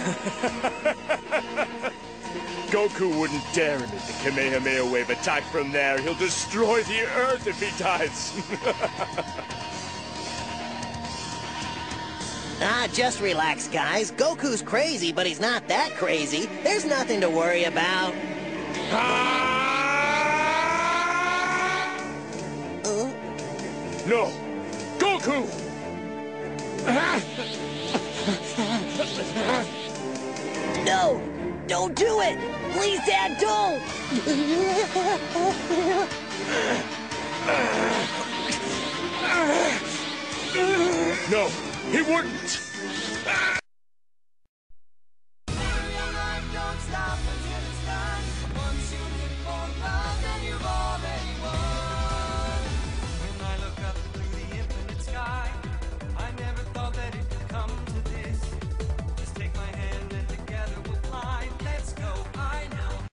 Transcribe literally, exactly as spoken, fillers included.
Goku wouldn't dare emit the Kamehameha wave attack from there. He'll destroy the Earth if he does. Ah, just relax, guys. Goku's crazy, but he's not that crazy. There's nothing to worry about. Uh? No! Goku! No! Don't do it! Please, Dad, don't! No, he wouldn't!